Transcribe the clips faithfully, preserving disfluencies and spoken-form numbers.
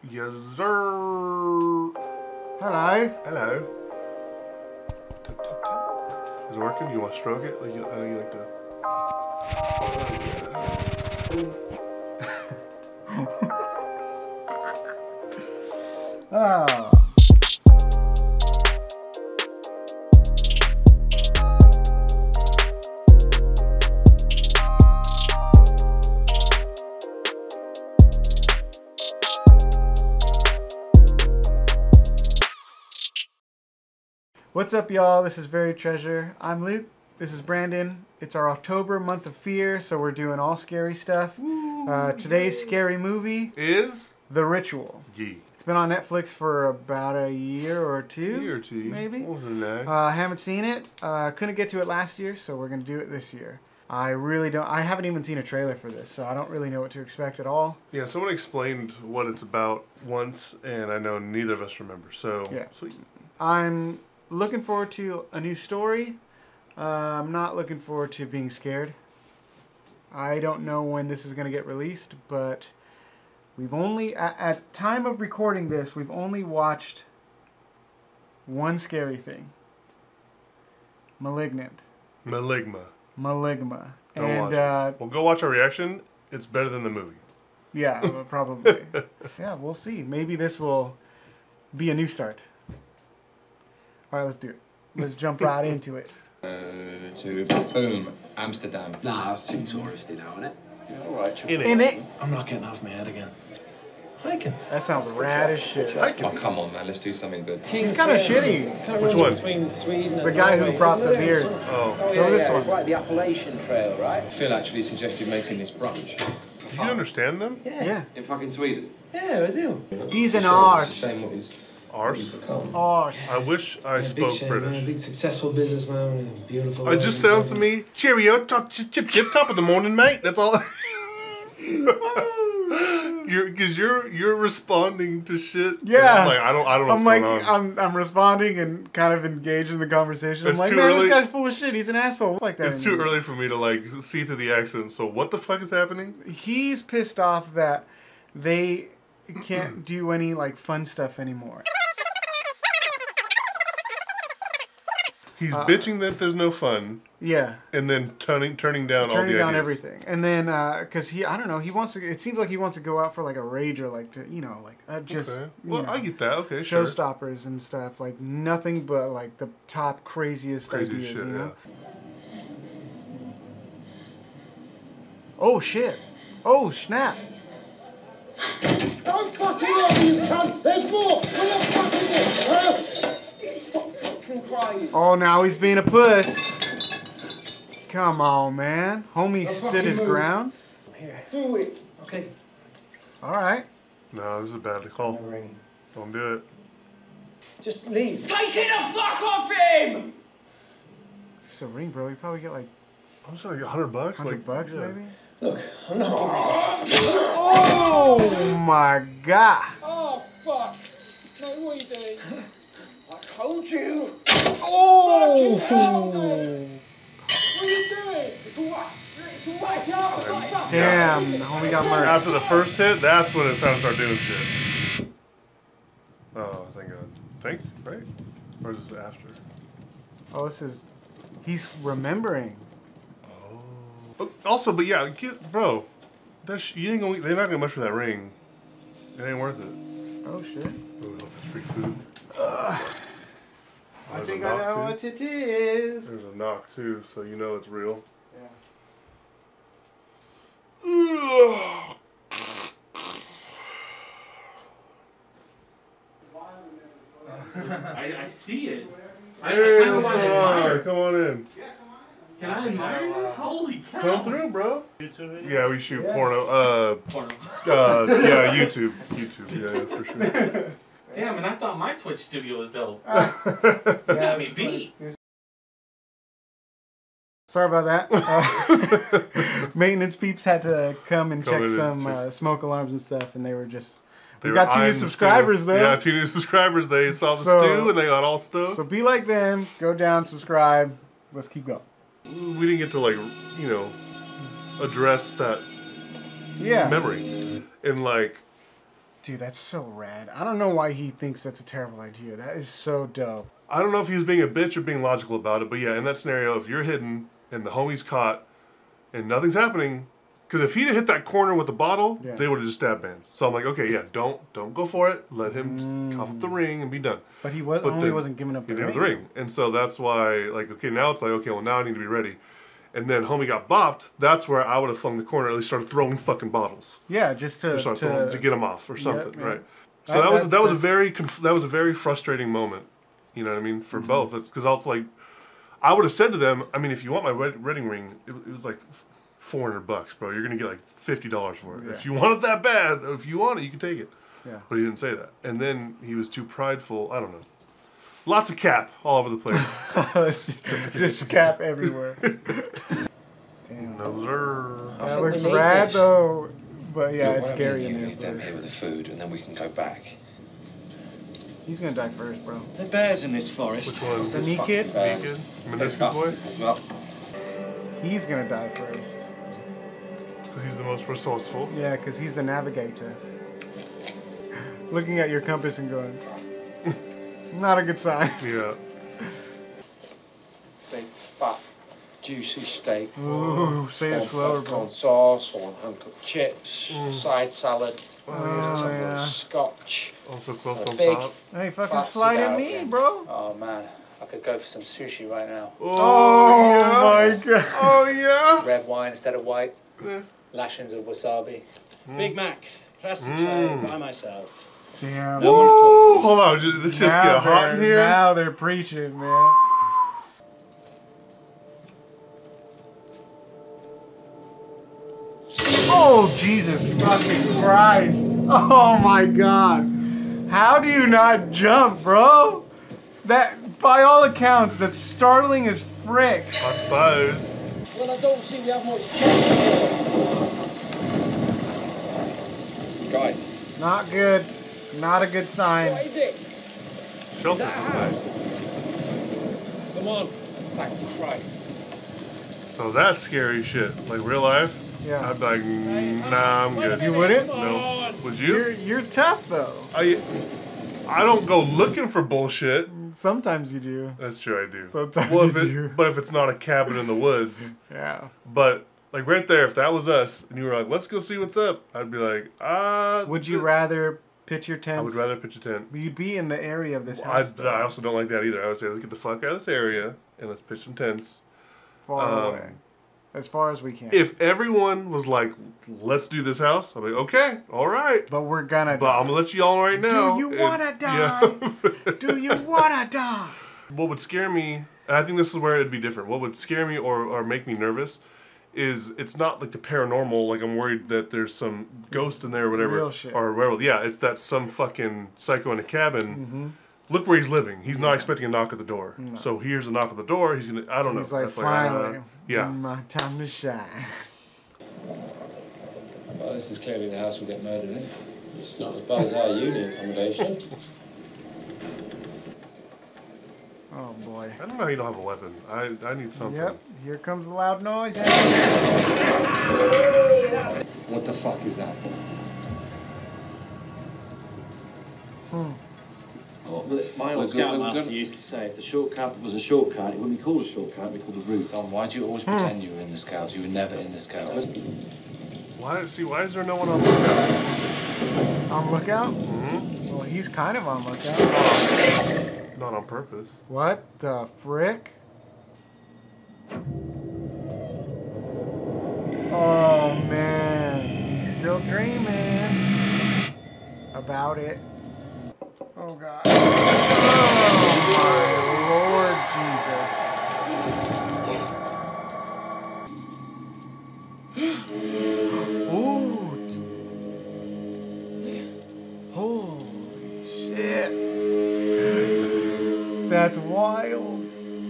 Yes, sir. Hello. Hello. Tap, tap, tap. Is it working? You want to stroke it? Like you, I know you like to. Oh, yeah. Oh. What's up, y'all? This is Very Treasure. I'm Luke. This is Brandon. It's our October month of fear, so we're doing all scary stuff. Uh, today's scary movie is The Ritual. Yeah. It's been on Netflix for about a year or two. A year or two, maybe. Uh, I haven't seen it. Uh, couldn't get to it last year, so we're gonna do it this year. I really don't. I haven't even seen a trailer for this, so I don't really know what to expect at all. Yeah, someone explained what it's about once, and I know neither of us remember. So Yeah. Sweet. I'm looking forward to a new story. Uh, I'm not looking forward to being scared. I don't know when this is going to get released, but we've only, at, at time of recording this, we've only watched one scary thing. Malignant. Maligma. Maligma. Go and watch uh, it. Well, go watch our reaction. It's better than the movie. Yeah, probably. Yeah, we'll see. Maybe this will be a new start. All right, let's do it. Let's jump right into it. Uh, to boom, Amsterdam. Nah, that's too touristy now, isn't it? Yeah, all right. In In it. it. I'm not getting off my head again. Hiking. That sounds rad as shit. I can. Oh, come on, man. Let's do something good. He's kind of shitty. Kind of Which one? Between Sweden and The guy who Norway. brought the beers. Oh. Oh, Go this one. It's like the Appalachian Trail, right? Phil actually suggested making this brunch. Do you understand them? Yeah. In fucking Sweden. Yeah, I do. He's an It's a arse. shame what he's Arse. become. Arse. I wish I Yeah, spoke big shame, British. Man, big successful businessman, and beautiful. It just sounds to me, cheerio, top, chip, chip, chip, top of the morning, mate. That's all. you're, cause you're you're responding to shit. Yeah. I'm like I don't I don't know I'm what's like, going on. I'm I'm responding and kind of engaged in the conversation. It's I'm like, too man, early. this guy's full of shit. He's an asshole. Like that. It's too early for me to like see through the accent. So what the fuck is happening? He's pissed off that they can't do any like fun stuff anymore. He's Uh, bitching that there's no fun, Yeah. and then turning turning down all Turning the down ideas. everything, and then because he, I don't know, he wants to. It seems like he wants to go out for like a rage or like to, you know, like uh, just Okay. you Well, know, I get that. Okay, sure. showstoppers and stuff. Like nothing but like the top craziest Crazy ideas, shit, you know. yeah. Oh shit! Oh snap! Don't fucking lie, you cunt! There's more! Where the fuck is it? Huh? Stop fucking crying! Oh, now he's being a puss. Come on, man. Homie stood his move. ground. Here. Do it! Okay. All right. No, this is a bad call. Ring. Don't do it. Just leave. Take it the fuck off him! It's a ring, bro. You probably get like I'm sorry, a hundred bucks. hundred Like bucks, yeah. maybe. Look, I'm not giving Oh my god! Oh, fuck! No, what are you doing? I told you! Oh! What are you doing? It's alright! It's alright, shut up! Shut up. Damn, the homie got murdered. After the first hit, that's when it's time to start doing shit. Oh, thank God. Thank right? Or is this after? Oh, this is. He's remembering. Oh. Also, but yeah, get, bro, that's you ain't gonna. They're not gonna much for that ring. It ain't worth it. Oh shit. Oh, that's free food. I There's think a I knock, know too. what it is. There's a knock too, so you know it's real. Yeah. I, I see it. I, I Hey, kind of what's want to going on? admire. Come on in. Can I admire this? Holy cow! Come through, bro. YouTube video? Yeah, we shoot porno. Uh, Porno. uh, yeah, YouTube, YouTube. Yeah, yeah, for sure. Damn, and I thought my Twitch studio was dope. Yeah, You got me it's beat. like- Sorry about that. Uh, maintenance peeps had to come and Come check in and some check- uh, smoke alarms and stuff, and they were just. They We were got two new eyeing the subscribers, stew. though. Yeah, two new subscribers. They saw the So- stew and they got all stoked. So be like them. Go down, subscribe. Let's keep going. We didn't get to like, you know, address that Yeah. memory. And like, Dude, that's so rad. I don't know why he thinks that's a terrible idea. That is so dope. I don't know if he was being a bitch or being logical about it, but yeah, in that scenario, if you're hidden and the homie's caught and nothing's happening, because if he'd have hit that corner with the bottle, yeah. they would have just stabbed Vance. So I'm like, okay, yeah, don't don't go for it. Let him mm. cough up the ring and be done. But he was, but only wasn't giving up the he ring. He didn't have the ring. And so that's why, like, okay, now it's like, okay, well, now I need to be ready. And then homie got bopped. That's where I would have flung the corner, at least started throwing fucking bottles. Yeah, just to to, throwing, to get him off or something, yeah, right? So that, that was that, that was a very conf- that was a very frustrating moment. You know what I mean for mm-hmm. both, because I was like, I would have said to them, I mean, if you want my wed- wedding ring, it, it was like four hundred bucks, bro. You're gonna get like fifty dollars for it. Yeah. If you want it that bad, if you want it, you can take it. Yeah. But he didn't say that, and then he was too prideful. I don't know. Lots of cap all over the place. just, just cap everywhere. Damn. No, sir. That looks rad, though. But yeah, Look, it's scary in there. Leave them here with the food, and then we can go back. He's gonna die first, bro. The bears in this forest. Which one? The knee kid? Knee kid? Meniscus boy? Well, he's gonna die first. Because he's the most resourceful. Yeah, because he's the navigator. Looking at your compass and going, not a good sign. Yeah. Big fat juicy steak. Ooh, say it slower, bro. Corn sauce, or hand-cooked chips, mm. side salad, oh, some yeah. scotch. Also close on big, top. Hey, fucking slide at me, bro. Oh man, I could go for some sushi right now. Oh, oh yeah. my god. Oh yeah. Red wine instead of white. Yeah. Lashings of wasabi. Mm. Big Mac, plastic mm. tray by myself. Damn. Woo! Hold on, this just get hot in here. Now they're preaching, man. Oh, Jesus fucking Christ. Oh, my God. How do you not jump, bro? That, by all accounts, that's startling as frick. I suppose. Well, I don't see we have much chance. Guys. Not good. Not a good sign. What is it? Shelter. Come on. Thank Christ. So that's scary shit. Like real life? Yeah. I'd be like, nah, I'm good. You wouldn't? No. Would you? You're, you're tough, though. I I don't go looking for bullshit. Sometimes you do. That's true, I do. Sometimes well, you if it, do. But if it's not a cabin in the woods. Yeah. But, like, right there, if that was us, and you were like, let's go see what's up, I'd be like, ah. Would you rather pitch your tent? I would rather pitch a tent. You'd be in the area of this Well, house. I, I also don't like that either. I would say, let's get the fuck out of this area, and let's pitch some tents. Far um, away. As far as we can. If everyone was like, let's do this house, I'd be like, okay, all right. But we're gonna But die. I'm going to let you all right now. Do you and, wanna die? Yeah. Do you wanna die? What would scare me, and I think this is where it'd be different, what would scare me or, or make me nervous is it's not like the paranormal, like I'm worried that there's some ghost in there or whatever. Real shit. Or werewolf. Yeah, it's that some fucking psycho in a cabin. Mm-hmm. Look where he's living. He's not Yeah. expecting a knock at the door. No. So here's a knock at the door. He's gonna. I don't He's know. like, That's finally, like, uh, yeah. my time to shine. Well, this is clearly the house we get murdered in. It's not as bad as our uni accommodation. Oh boy. I don't know how you don't have a weapon. I I need something. Yep. Here comes the loud noise. what the fuck is that? Hmm. Oh, but my old Well, scoutmaster good- used to say if the shortcut was a shortcut, it wouldn't be called a shortcut, it'd be called a route. Don, why do you always Hmm. pretend you were in the Scouts? You were never in the Scouts. Why? See, why is there no one on lookout? On lookout? Mm-hmm. Well, he's kind of on lookout. Not on purpose. What the frick? Oh man, he's still dreaming about it. Oh God. Oh my Lord Jesus. Ooh. t- Holy shit. That's wild.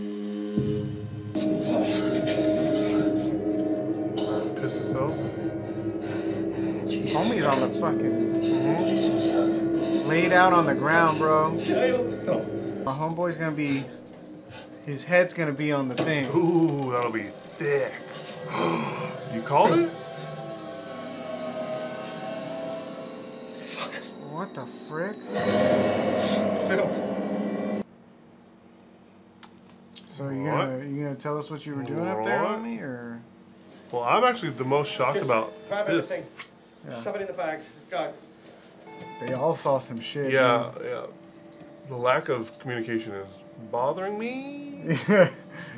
Piss himself. Homie's on the fucking Mm-hmm. laid out on the ground, bro. My homeboy's gonna be, his head's gonna be on the thing. Ooh, that'll be thick. You called it? What the frick? So you gonna you gonna tell us what you were doing up there on me, or? Well, I'm actually the most shocked about Grab this. everything. Yeah. Shove it in the bag. Go. They all saw some shit. Yeah, yeah. The lack of communication is bothering me. dude.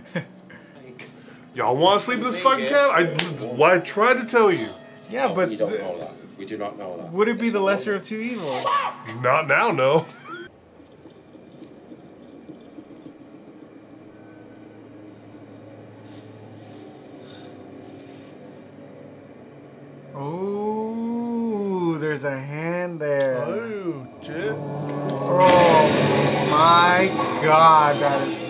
Y'all want to sleep in this fucking cab? I, that's what I tried to tell you. Yeah, No, but you don't th- know that. We do not know that. would it be It's the all lesser over. of two evils? Not now, no. Oh, there's a hand there. Oh, shit. Oh my God, that is.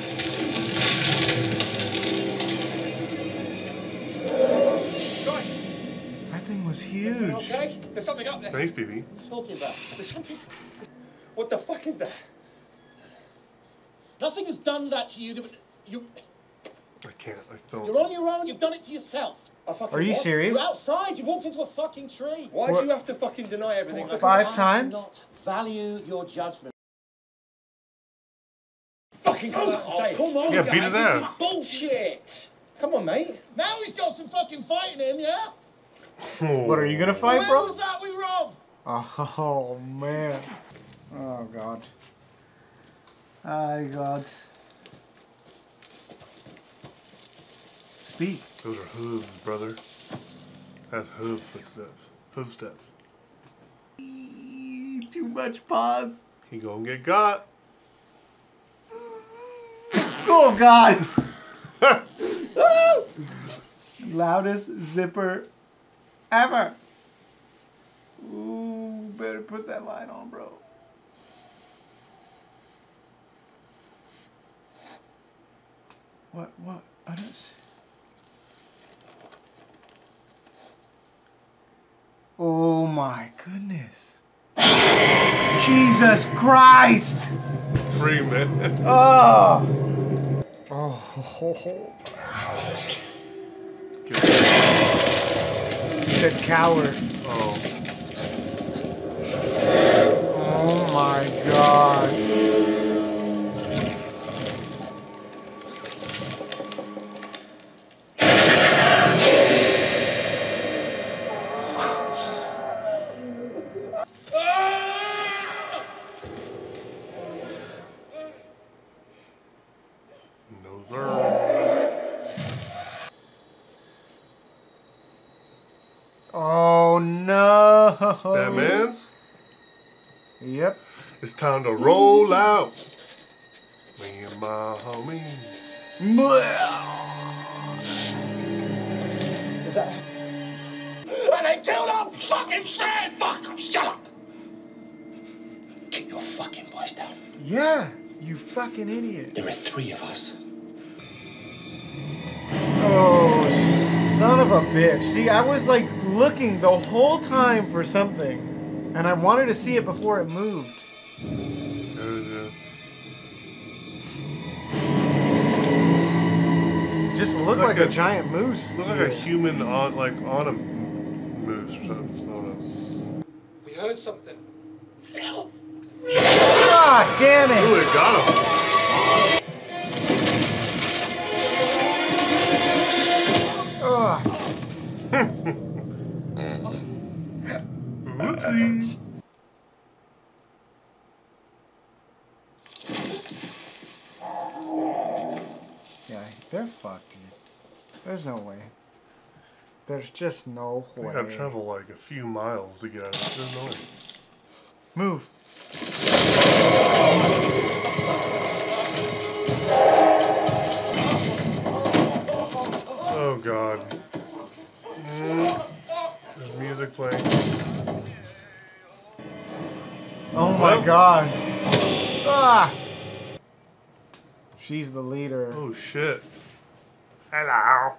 Guys, That thing was huge. okay? There's something up there. Thanks, B B. What are you talking about? There's something. What the fuck is that? Nothing has done that to you. that- You, I can't. I don't. you're on your own. You've done it to yourself. I fucking Are you what? serious? You're outside. You walked into a fucking tree. Why What? do you have to fucking deny everything? Like Five I do times? not value your judgment. fucking come out and say, come on, Yeah, guys, beat his this ass. is bullshit. Come on, mate. Now he's got some fucking fight in him, yeah? What are you gonna fight, Where bro? was that we robbed? Oh man. Oh God. Oh God. Speak. Those are hooves, brother. That's hoof footsteps. Hoof steps. Too much pause. He gonna get got. Oh God. Loudest zipper ever. Ooh, better put that light on, bro. What? What? I don't see. Oh my goodness. Jesus Christ. Free, man. Oh. Oh. He said coward. Oh. Oh my gosh. No, sir. Oh no. That man's. Yep. It's time to roll out. Me and my homie. Is that... And they killed our fucking friend! Fuck, shut up! Keep your fucking voice down. Yeah, you fucking idiot. There are three of us. Oh, son of a bitch. See, I was like looking the whole time for something, and I wanted to see it before it moved. Uh, Just looked like like, a, a- giant moose. Looks like a human on, like, on a moose or something. I don't know. We heard something. Phil! God damn Ooh, it! it got him. Ugh. Oopsie. Yeah, they're fucked, dude. There's no way. There's just no I way. think I've traveled like a few miles to get out of this. There's no way. Move. Oh god. Mm. There's music playing. Oh my Well. god. Ah! She's the leader. Oh shit. Hello.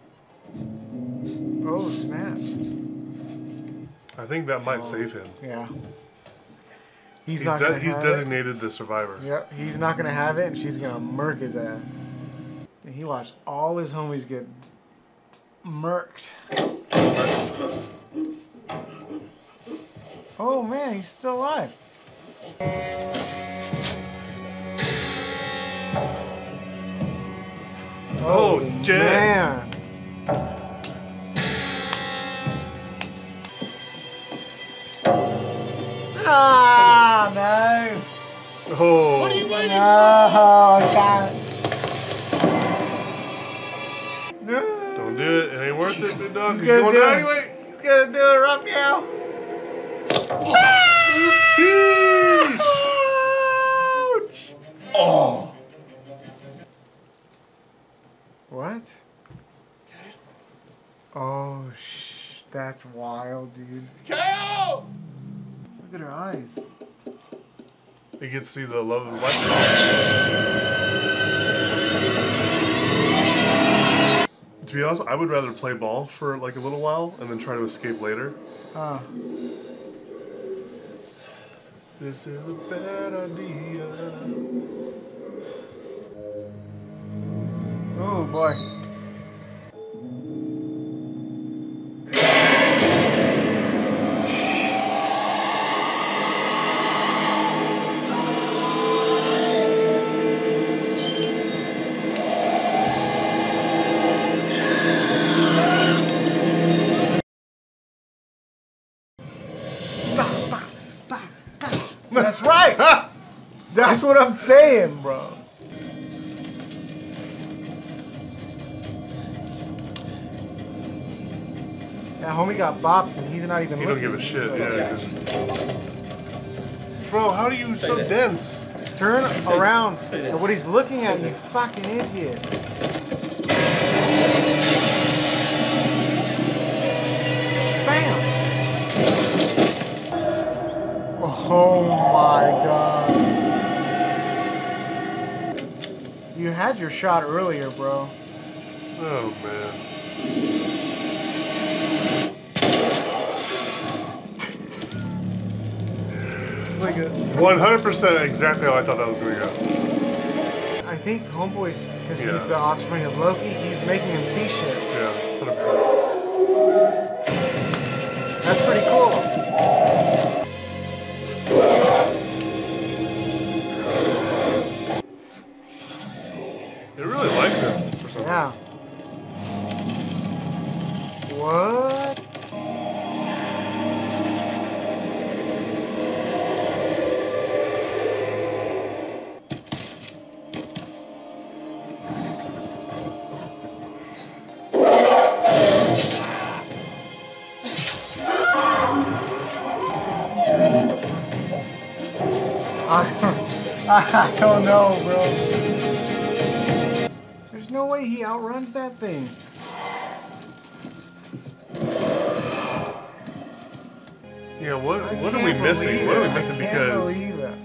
Oh, snap. I think that might save him. Yeah. He's, He's, not de- gonna he's have designated the survivor. it. Yep, he's not gonna have it, and she's gonna murk his ass. And he watched all his homies get murked. Oh man, he's still alive. Oh, Jet. Man. Ah, no. Oh. What are you waiting No, I can't. No. Don't do it. It ain't worth it, big dog. He's You gonna going do down it. anyway? He's gonna do it right now. Sheesh. Ouch. Oh. What? Oh, sh that's wild, dude. K O! Look at her eyes. He gets to see the love of his life. To be honest, I would rather play ball for like a little while and then try to escape later. Oh. This is a bad idea. Oh boy. That's right. That's what I'm saying, bro. Yeah, homie got bopped and he's not even He looking. don't give a He's shit, like, yeah. Bro, how are you so dense? Turn around. What he's looking at, you fucking idiot. Bam! Oh my god. You had your shot earlier, bro. Oh man. It's like a. one hundred percent exactly how I thought that was going to go. I think Homeboy's, because Yeah. he's the offspring of Loki, he's making him see shit. Yeah, one hundred percent. That's pretty cool. It really likes him for some Yeah. What? I don't, I don't know, bro. There's no way he outruns that thing. Yeah, what I what are we can't missing? believe What are it. we missing? I can't Because believe it.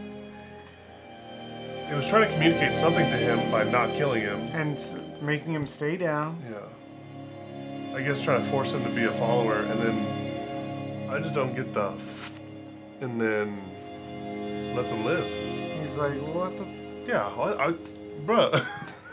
it was trying to communicate something to him by not killing him. And s- making him stay down. Yeah. I guess trying to force him to be a follower, and then I just don't get the and then lets him live. He's like, what the? F Yeah, I, I bruh.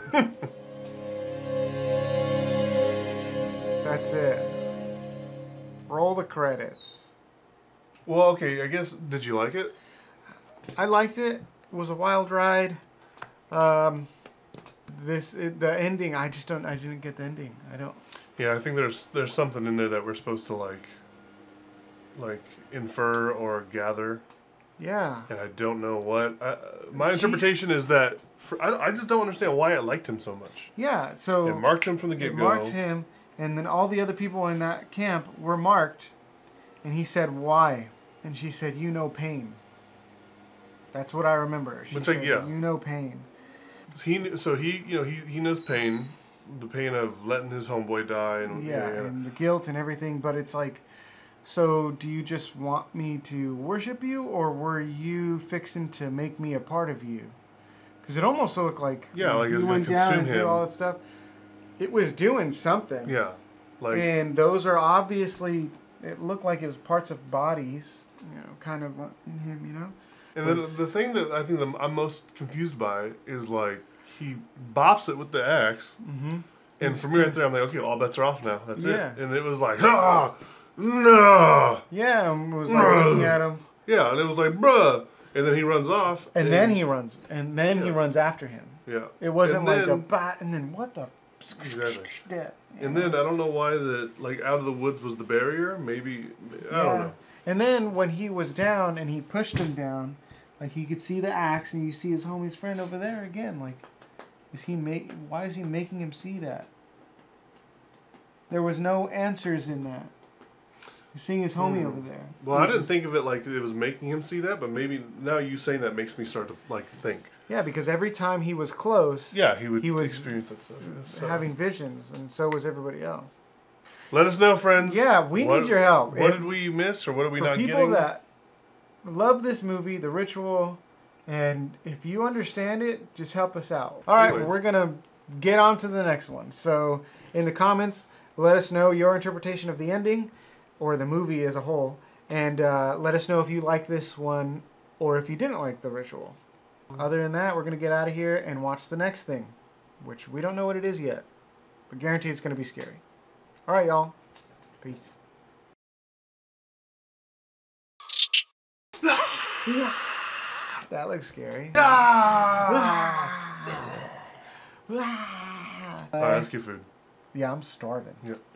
That's it. Roll the credits. Well, okay, I guess, did you like it? I liked it. It was a wild ride. Um, this it, the ending. I just don't. I didn't get the ending. I don't. Yeah, I think there's there's something in there that we're supposed to like, like infer or gather, Yeah. and I don't know what. I, my Jeez. interpretation is that for, I, I just don't understand why it liked him so much. Yeah. So It marked him from the it get marked go. him, and then all the other people in that camp were marked, and he said, "Why?" And she said, "You know pain." That's what I remember. She Which, like, said, yeah. "You know pain." He kn- so he you know he, he knows pain, the pain of letting his homeboy die, and Yeah, and the guilt and everything, but it's like, so do you just want me to worship you, or were you fixing to make me a part of you? Because it almost looked like Yeah, like it you was gonna went down and consume did him. all that stuff. It was doing something. yeah, like And those are obviously, it looked like it was parts of bodies, you know, kind of in him, you know? and then was- the thing that I think that I'm most confused by is like he bops it with the axe, Mm-hmm. and for me right there, I'm like, okay, all bets are off now. That's Yeah. it. And it was like, ah, no. Yeah, and was like looking at him. Yeah, and it was like, bruh. And then he runs off. And, and then he runs. And then yeah. he runs after him. Yeah. It wasn't and like then, a bat. And then what the? Exactly. Yeah. And then I don't know why the like out of the woods was the barrier. Maybe I yeah. don't know. And then when he was down and he pushed him down, like you could see the axe and you see his homie's friend over there again. Like, is he make? Why is he making him see that? There was no answers in that. He's seeing his homie mm. over there. Well, he I didn't just, think of it like it was making him see that, but maybe now you saying that makes me start to like think. Yeah, because every time he was close, yeah, he would he was experience that stuff. Yeah, so. having visions, and so was everybody else. Let us know, friends. Yeah, we what, need your help. What if, did we miss, or what are we for not people getting? That love this movie, The Ritual, and if you understand it, just help us out. All right, anyway. well, we're gonna get on to the next one. So in the comments, let us know your interpretation of the ending or the movie as a whole, and uh, let us know if you like this one or if you didn't like The Ritual. Other than that, we're going to get out of here and watch the next thing, which we don't know what it is yet, but guarantee it's going to be scary. All right, y'all. Peace. That looks scary. Ah! All right, let's get food. Yeah, I'm starving. Yep.